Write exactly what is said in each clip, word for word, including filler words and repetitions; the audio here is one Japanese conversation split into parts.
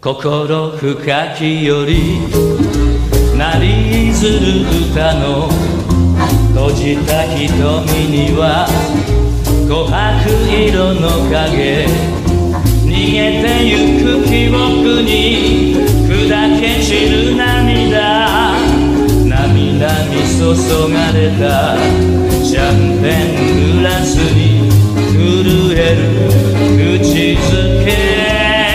心深きより鳴りずる歌の閉じた瞳には琥珀色の影逃げてゆく記憶に砕け散る涙涙に注がれたシャンペングラスに震える口づけ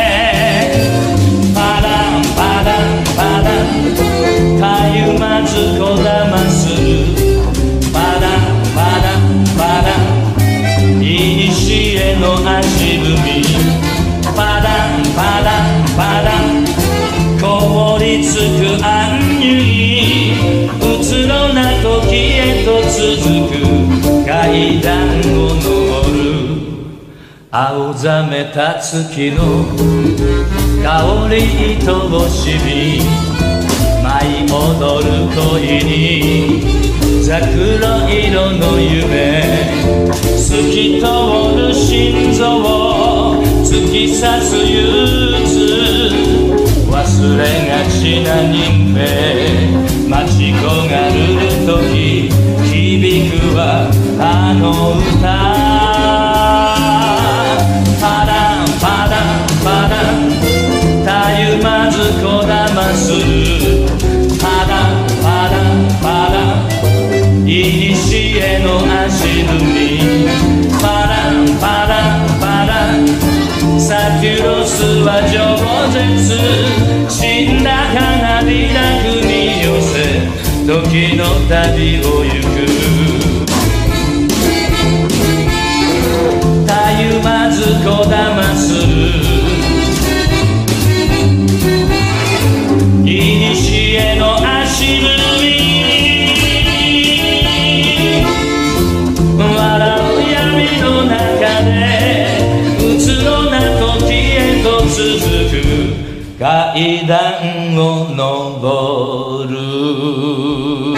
パランパランパランたゆまずこだまするパランパランパランいにしえの足踏みパランパランパラン凍りつくアンニュイうつろな時へと続く階段を上る青ざめた月の香り愛しみ舞い踊る恋に桜色の夢透き通る心臓突き刺す憂鬱忘れがちな人生待ち焦がる時響くはあの歌パランパランパランたゆまずこだまするパランパランパランいにしえの足踏みパランパランパランサキュロスは饒舌死んだ花びらくに寄せ時の旅を行くたゆまずこだまするいにしえの足踏み笑う闇の中でうつろな時へと続く階段を上る